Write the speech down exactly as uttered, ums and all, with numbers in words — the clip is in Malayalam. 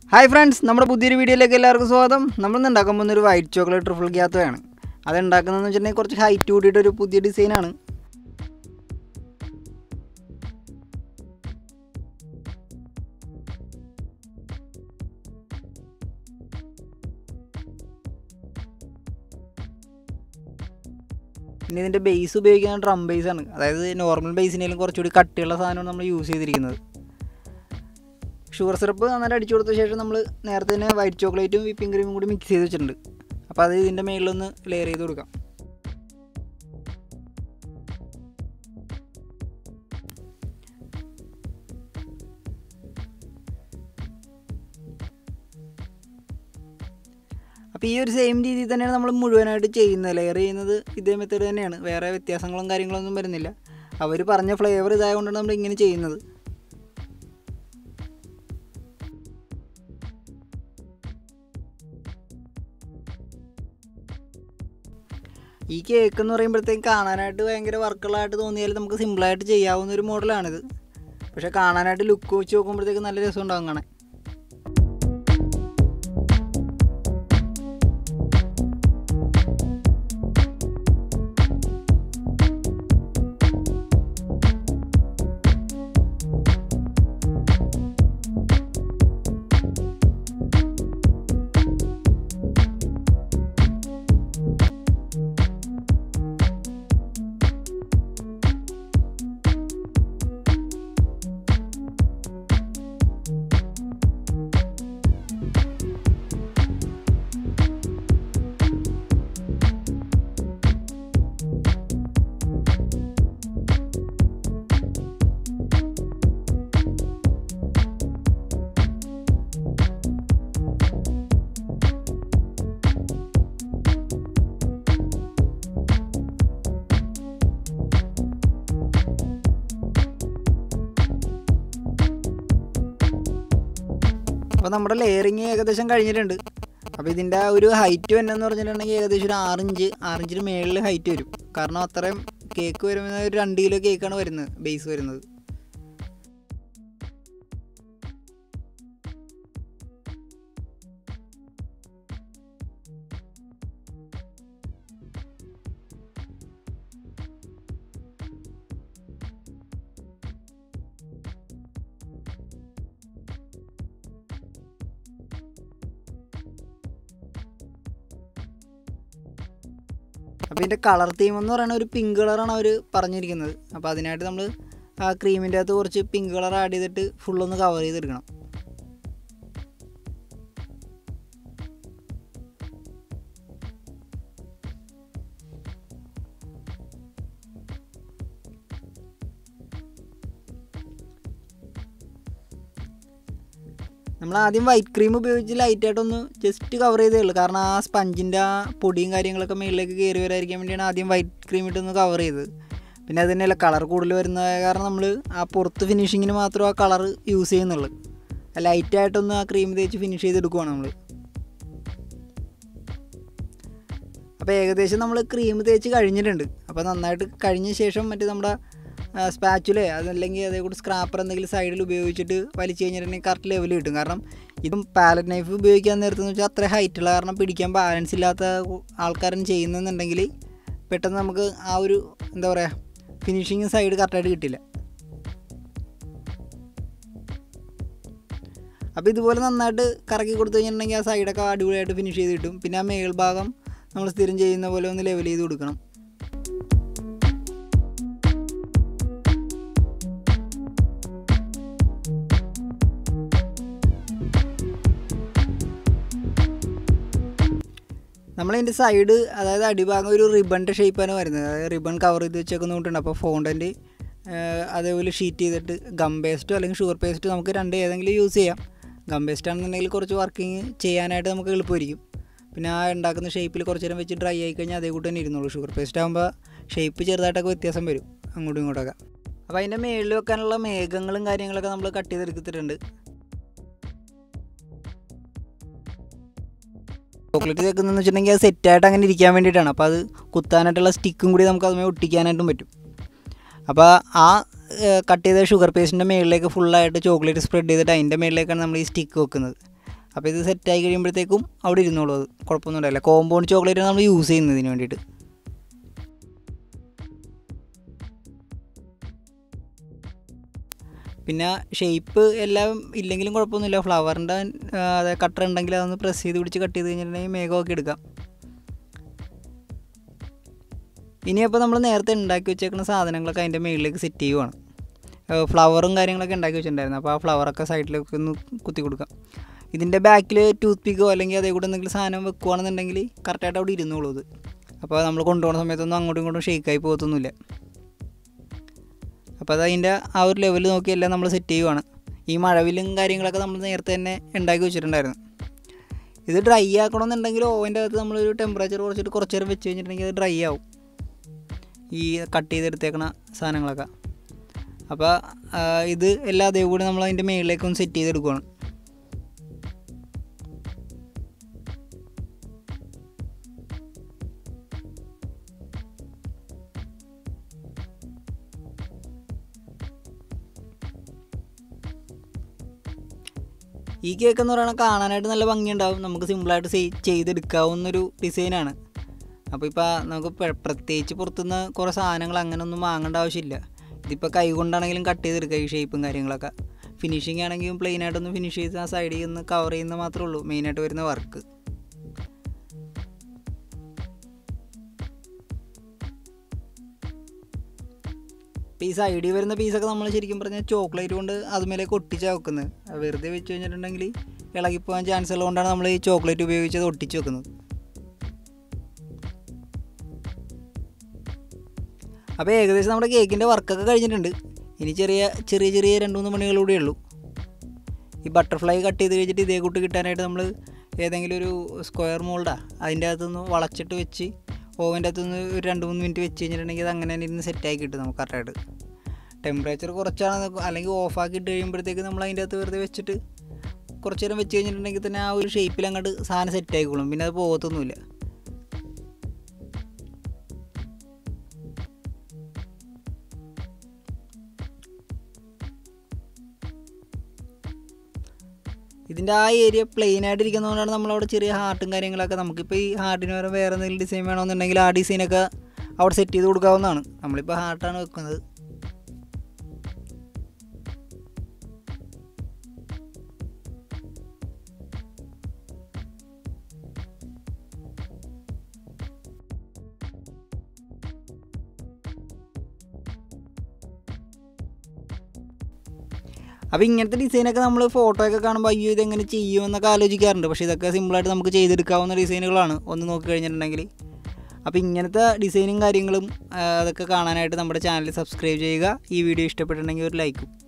ഹായ് ഫ്രണ്ട്സ്, നമ്മുടെ പുതിയൊരു വീഡിയോയിലേക്ക് എല്ലാവർക്കും സ്വാഗതം. നമ്മളിന്ന് ഉണ്ടാക്കാൻ പോകുന്ന ഒരു വൈറ്റ് ചോക്ലേറ്റ് ട്രഫിൾ ഗ്യാത്തോയാണ്. അത് ഉണ്ടാക്കുന്നതെന്ന് വെച്ചിട്ടുണ്ടെങ്കിൽ കുറച്ച് ഹൈറ്റ് കൂടിയിട്ടൊരു പുതിയ ഡിസൈനാണ്. പിന്നെ ഇതിൻ്റെ ബേസ് ഉപയോഗിക്കുന്ന ഡ്രം ബേസാണ്. അതായത് നോർമൽ ബേസിനേലും കുറച്ചുകൂടി കട്ടിയുള്ള സാധനമാണ് നമ്മൾ യൂസ് ചെയ്തിരിക്കുന്നത്. ഷുഗർ സിറപ്പ് നന്നായിട്ട് അടിച്ചു കൊടുത്ത ശേഷം നമ്മൾ നേരത്തെ തന്നെ വൈറ്റ് ചോക്ലേറ്റും വിപ്പിംഗ് ക്രീമും കൂടി മിക്സ് ചെയ്ത് വെച്ചിട്ടുണ്ട്. അപ്പോൾ അത് ഇതിൻ്റെ മേളിലൊന്ന് ലെയർ ചെയ്ത് കൊടുക്കാം. അപ്പോൾ ഈ ഒരു സെയിം രീതിയിൽ തന്നെയാണ് നമ്മൾ മുഴുവനായിട്ട് ചെയ്യുന്നത്. ലെയർ ചെയ്യുന്നത് ഇതേ മെത്തേഡ് തന്നെയാണ്, വേറെ വ്യത്യാസങ്ങളും കാര്യങ്ങളൊന്നും വരുന്നില്ല. അവർ പറഞ്ഞ ഫ്ലേവർ ഇതായതുകൊണ്ടാണ് നമ്മൾ ഇങ്ങനെ ചെയ്യുന്നത്. ഈ കേക്ക് എന്ന് പറയുമ്പോഴത്തേക്കും കാണാനായിട്ട് ഭയങ്കര വർക്കുകളായിട്ട് തോന്നിയാലും നമുക്ക് സിമ്പിളായിട്ട് ചെയ്യാവുന്ന ഒരു മോഡലാണിത്. പക്ഷേ കാണാനായിട്ട് ലുക്ക് വെച്ച് നോക്കുമ്പോഴത്തേക്ക് നല്ല രസം ഉണ്ടാകും കാണാൻ. അപ്പോൾ നമ്മുടെ ലെയറിങ് ഏകദേശം കഴിഞ്ഞിട്ടുണ്ട്. അപ്പോൾ ഇതിൻ്റെ ഒരു ഹൈറ്റ് വന്നെന്ന് പറഞ്ഞിട്ടുണ്ടെങ്കിൽ ഏകദേശം ഒരു ആറിഞ്ച് ആറിഞ്ചിന് മേളിൽ ഹൈറ്റ് വരും. കാരണം അത്രയും കേക്ക് വരുന്നത് ഒരു രണ്ട് കിലോ കേക്കാണ് വരുന്നത്, ബേസ് വരുന്നത്. അപ്പോൾ ഇതിൻ്റെ കളർ തീം എന്ന് പറയുന്നത് ഒരു പിങ്ക് കളറാണ് അവർ പറഞ്ഞിരിക്കുന്നത്. അപ്പോൾ അതിനായിട്ട് നമ്മൾ ആ ക്രീമിൻ്റെ അകത്ത് കുറച്ച് പിങ്ക് കളർ ആഡ് ചെയ്തിട്ട് ഫുള്ളൊന്ന് കവർ ചെയ്തെടുക്കണം. നമ്മൾ ആദ്യം വൈറ്റ് ക്രീം ഉപയോഗിച്ച് ലൈറ്റായിട്ടൊന്ന് ജസ്റ്റ് കവർ ചെയ്തേ ഉള്ളൂ. കാരണം ആ സ്പഞ്ചിൻ്റെ ആ പൊടിയും കാര്യങ്ങളൊക്കെ മേളിലേക്ക് കയറി വരാതിരിക്കാൻ വേണ്ടിയാണ് ആദ്യം വൈറ്റ് ക്രീം ഇട്ടൊന്ന് കവർ ചെയ്തത്. പിന്നെ അത് തന്നെയല്ല, കളർ കൂടുതൽ വരുന്നത് കാരണം നമ്മൾ ആ പുറത്ത് ഫിനിഷിങ്ങിന് മാത്രം ആ കളർ യൂസ് ചെയ്യുന്നുള്ളൂ. ലൈറ്റായിട്ടൊന്ന് ആ ക്രീം തേച്ച് ഫിനിഷ് ചെയ്തെടുക്കുവാണ് നമ്മൾ. അപ്പോൾ ഏകദേശം നമ്മൾ ക്രീം തേച്ച് കഴിഞ്ഞിട്ടുണ്ട്. അപ്പോൾ നന്നായിട്ട് കഴിഞ്ഞ ശേഷം മറ്റേ നമ്മുടെ സ്പാച്ചുലേ അതല്ലെങ്കിൽ അതേകൂടി സ്ക്രാപ്പർ എന്തെങ്കിലും സൈഡിൽ ഉപയോഗിച്ചിട്ട് വലിച്ചു കഴിഞ്ഞിട്ടുണ്ടെങ്കിൽ കറക്റ്റ് ലെവൽ കിട്ടും. കാരണം ഇതും പാലറ്റ് നൈഫ് ഉപയോഗിക്കാൻ നേരത്തെന്ന് വെച്ചാൽ അത്ര ഹൈറ്റുള്ള കാരണം പിടിക്കാൻ ബാലൻസ് ഇല്ലാത്ത ആൾക്കാരും ചെയ്യുന്നെന്നുണ്ടെങ്കിൽ പെട്ടെന്ന് നമുക്ക് ആ ഒരു എന്താ പറയുക ഫിനിഷിങ് സൈഡ് കറക്റ്റായിട്ട് കിട്ടില്ല. അപ്പോൾ ഇതുപോലെ നന്നായിട്ട് കറക്കി കൊടുത്തു കഴിഞ്ഞിട്ടുണ്ടെങ്കിൽ ആ സൈഡൊക്കെ അടിപൊളിയായിട്ട് ഫിനിഷ് ചെയ്ത് കിട്ടും. പിന്നെ ആ മേൽഭാഗം നമ്മൾ സ്ഥിരം ചെയ്യുന്ന പോലെ ഒന്ന് ലെവൽ ചെയ്ത് കൊടുക്കണം. നമ്മളതിൻ്റെ സൈഡ് അതായത് അടിഭാഗം ഒരു റിബണിൻ്റെ ഷേപ്പാണ് വരുന്നത്. അതായത് റിബൺ കവർ ചെയ്ത് വെച്ചേക്കുന്നതുകൊണ്ടുണ്ട്. അപ്പോൾ ഫോണ്ടൻറ്റ് അതേപോലെ ഷീറ്റ് ചെയ്തിട്ട് ഗം പേസ്റ്റോ അല്ലെങ്കിൽ ഷുഗർ പേസ്റ്റോ നമുക്ക് രണ്ട് ഏതെങ്കിലും യൂസ് ചെയ്യാം. ഗം പേസ്റ്റ് ആണെന്നുണ്ടെങ്കിൽ കുറച്ച് വർക്കിങ് ചെയ്യാനായിട്ട് നമുക്ക് എളുപ്പമായിരിക്കും. പിന്നെ ആ ഉണ്ടാക്കുന്ന ഷേപ്പിൽ കുറച്ച് നേരം വെച്ച് ഡ്രൈ ആയി കഴിഞ്ഞാൽ അതേ കൂട്ട് തന്നെ ഇരുന്നുള്ളൂ. ഷുഗർ പേസ്റ്റ് ആകുമ്പോൾ ഷേപ്പ് ചെറുതായിട്ടൊക്കെ വ്യത്യാസം വരും അങ്ങോട്ടും ഇങ്ങോട്ടൊക്കെ. അപ്പോൾ അതിൻ്റെ മേളിൽ വെക്കാനുള്ള മേഘങ്ങളും കാര്യങ്ങളൊക്കെ നമ്മൾ കട്ട് ചെയ്തെടുത്തിട്ടുണ്ട്. ചോക്ലേറ്റ് കേൾക്കുന്നതെന്ന് വെച്ചിട്ടുണ്ടെങ്കിൽ അത് സെറ്റായിട്ട് അങ്ങനെ ഇരിക്കാൻ വേണ്ടിയിട്ടാണ്. അപ്പോൾ അത് കുത്താനായിട്ടുള്ള സ്റ്റിക്കും കൂടി നമുക്ക് അതുമായി ഒട്ടിക്കാനായിട്ടും പറ്റും. അപ്പോൾ ആ കട്ട് ചെയ്ത ഷുഗർ പേസ്റ്റിൻ്റെ മുകളിലേക്ക് ഫുള്ളായിട്ട് ചോക്ലേറ്റ് സ്പ്രെഡ് ചെയ്തിട്ട് അതിൻ്റെ മുകളിലേക്കാണ് നമ്മൾ ഈ സ്റ്റിക്ക് വെക്കുന്നത്. അപ്പോൾ ഇത് സെറ്റായി കഴിയുമ്പോഴത്തേക്കും അവിടെ ഇരുന്നോളൂ, അത് കുഴപ്പമൊന്നും ഉണ്ടാവില്ല. കോമ്പൗണ്ട് ചോക്ലേറ്റാണ് നമ്മൾ യൂസ് ചെയ്യുന്നതിന് വേണ്ടിയിട്ട്. പിന്നെ ഷേപ്പ് എല്ലാം ഇല്ലെങ്കിലും കുഴപ്പമൊന്നുമില്ല. ഫ്ലവറിൻ്റെ അതായത് കട്ടർ ഉണ്ടെങ്കിൽ അതൊന്ന് പ്രസ് ചെയ്ത് പിടിച്ച് കട്ട് ചെയ്ത് കഴിഞ്ഞിട്ടുണ്ടെങ്കിൽ മേഘമൊക്കെ എടുക്കാം. ഇനിയപ്പോൾ നമ്മൾ നേരത്തെ ഉണ്ടാക്കി വെച്ചേക്കുന്ന സാധനങ്ങളൊക്കെ അതിൻ്റെ മുകളിലേക്ക് സെറ്റ് ചെയ്യുവാണ്. ഫ്ലവറും കാര്യങ്ങളൊക്കെ ഉണ്ടാക്കി വെച്ചിട്ടുണ്ടായിരുന്നു. അപ്പോൾ ആ ഫ്ലവറൊക്കെ സൈഡിലേക്ക് ഒന്ന് കുത്തി കൊടുക്കാം. ഇതിൻ്റെ ബാക്കിൽ ടൂത്ത് പിക്കോ അല്ലെങ്കിൽ അതേ കൂടെ എന്തെങ്കിലും സാധനം വെക്കുകയാണെന്നുണ്ടെങ്കിൽ കറക്റ്റായിട്ട് അവിടെ ഇരുന്നോളൂ അത്. അപ്പോൾ നമ്മൾ കൊണ്ടുപോകുന്ന സമയത്തൊന്നും അങ്ങോട്ടും ഇങ്ങോട്ടും ഷേക്കായി പോകത്തൊന്നുമില്ല. അപ്പോൾ അത് അതിൻ്റെ ആ ഒരു ലെവൽ നോക്കിയെല്ലാം നമ്മൾ സെറ്റ് ചെയ്യുവാണ്. ഈ മഴവിലും കാര്യങ്ങളൊക്കെ നമ്മൾ നേരത്തെ തന്നെ ഉണ്ടാക്കി വെച്ചിട്ടുണ്ടായിരുന്നു. ഇത് ഡ്രൈ ആക്കണമെന്നുണ്ടെങ്കിൽ ഓവൻ്റെ അകത്ത് നമ്മളൊരു ടെമ്പറേച്ചർ കുറച്ചിട്ട് കുറച്ച് നേരം വെച്ച് കഴിഞ്ഞിട്ടുണ്ടെങ്കിൽ അത് ഡ്രൈ ആവും, ഈ കട്ട് ചെയ്തെടുത്തേക്കണ സാധനങ്ങളൊക്കെ. അപ്പോൾ ഇത് എല്ലാം അതേ കൂടി നമ്മൾ അതിൻ്റെ മുകളിലേക്കൊന്ന് സെറ്റ് ചെയ്തെടുക്കുകയാണ്. ഈ കേക്ക് എന്ന് പറയുന്നത് കാണാനായിട്ട് നല്ല ഭംഗിയുണ്ടാവും, നമുക്ക് സിമ്പിളായിട്ട് ചെയ്തെടുക്കാവുന്നൊരു ഡിസൈനാണ്. അപ്പോൾ ഇപ്പോൾ നമുക്ക് പ്രത്യേകിച്ച് പുറത്തുനിന്ന് കുറേ സാധനങ്ങൾ അങ്ങനെയൊന്നും വാങ്ങേണ്ട ആവശ്യമില്ല. ഇതിപ്പോൾ കൈ കൊണ്ടാണെങ്കിലും കട്ട് ചെയ്തെടുക്കുക ഈ ഷേപ്പും കാര്യങ്ങളൊക്കെ. ഫിനിഷിംഗ് ആണെങ്കിലും പ്ലെയിനായിട്ടൊന്ന് ഫിനിഷ് ചെയ്ത് ആ സൈഡിൽ നിന്ന് കവർ ചെയ്യുന്നത് മാത്രമേ ഉള്ളൂ മെയിനായിട്ട് വരുന്ന വർക്ക്. ഇപ്പോൾ ഈ സൈഡിൽ വരുന്ന പീസൊക്കെ നമ്മൾ ശരിക്കും പറഞ്ഞാൽ ചോക്ലേറ്റ് കൊണ്ട് അതുമേലേക്ക് ഒട്ടിച്ചാൽ വെക്കുന്നത്. വെറുതെ വെച്ച് കഴിഞ്ഞിട്ടുണ്ടെങ്കിൽ ഇളകിപ്പോകാൻ ചാൻസ് ഉള്ളതുകൊണ്ടാണ് നമ്മൾ ഈ ചോക്ലേറ്റ് ഉപയോഗിച്ച് അത് ഒട്ടിച്ച് വെക്കുന്നത്. അപ്പോൾ ഏകദേശം നമ്മുടെ കേക്കിൻ്റെ വർക്കൊക്കെ കഴിഞ്ഞിട്ടുണ്ട്. ഇനി ചെറിയ ചെറിയ ചെറിയ രണ്ട് മൂന്ന് പണികളൂടെ ഉള്ളൂ. ഈ ബട്ടർഫ്ലൈ കട്ട് ചെയ്ത് കഴിച്ചിട്ട് ഇതേ കൂട്ട് കിട്ടാനായിട്ട് നമ്മൾ ഏതെങ്കിലും ഒരു സ്ക്വയർ മോൾഡാ അതിൻ്റെ അകത്തുനിന്ന് വളച്ചിട്ട് വെച്ച് ഓവൻ്റെ അകത്തുനിന്ന് ഒരു രണ്ട് മൂന്ന് മിനിറ്റ് വെച്ച് കഴിഞ്ഞിട്ടുണ്ടെങ്കിൽ അത് അങ്ങനെ തന്നെ ഇരുന്ന് സെറ്റാക്കി കിട്ടും നമുക്ക് കറക്റ്റായിട്ട്. ടെമ്പറേച്ചർ കുറച്ചാണ് അല്ലെങ്കിൽ ഓഫാക്കി ഇട്ട് കഴിയുമ്പോഴത്തേക്ക് നമ്മൾ അതിൻ്റെ അകത്ത് വെറുതെ വെച്ചിട്ട് കുറച്ച് നേരം വെച്ച് കഴിഞ്ഞിട്ടുണ്ടെങ്കിൽ തന്നെ ആ ഒരു ഷേപ്പിൽ അങ്ങോട്ട് സാധനം സെറ്റായിക്കോളും, പിന്നെ അത് പോകത്തൊന്നുമില്ല. ഇതിൻ്റെ ആ ഏരിയ പ്ലെയിൻ ആയിട്ടിരിക്കുന്നതുകൊണ്ടാണ് നമ്മളവിടെ ചെറിയ ഹാർട്ടും കാര്യങ്ങളൊക്കെ, നമുക്കിപ്പോൾ ഈ ഹാർട്ടിന് പകരം വേറെ എന്തെങ്കിലും ഡിസൈൻ വേണമെന്നുണ്ടെങ്കിൽ ആ ഡിസൈനൊക്കെ അവിടെ സെറ്റ് ചെയ്ത് കൊടുക്കാവുന്നതാണ്. നമ്മളിപ്പോൾ ഹാർട്ടാണ് വെക്കുന്നത്. അപ്പോൾ ഇങ്ങനത്തെ ഡിസൈനൊക്കെ നമ്മൾ ഫോട്ടോ ഒക്കെ കാണുമ്പോൾ അയ്യോ ഇതെങ്ങനെ ചെയ്യുമെന്നൊക്കെ ആലോചിക്കാറുണ്ട്. പക്ഷേ ഇതൊക്കെ സിമ്പിളായിട്ട് നമുക്ക് ചെയ്തെടുക്കാവുന്ന ഡിസൈനുകളാണ് ഒന്ന് നോക്കി കഴിഞ്ഞിട്ടുണ്ടെങ്കിൽ. അപ്പോൾ ഇങ്ങനത്തെ ഡിസൈനും കാര്യങ്ങളും അതൊക്കെ കാണാനായിട്ട് നമ്മുടെ ചാനൽ സബ്സ്ക്രൈബ് ചെയ്യുക. ഈ വീഡിയോ ഇഷ്ടപ്പെട്ടിട്ടുണ്ടെങ്കിൽ ഒരു ലൈക്കും.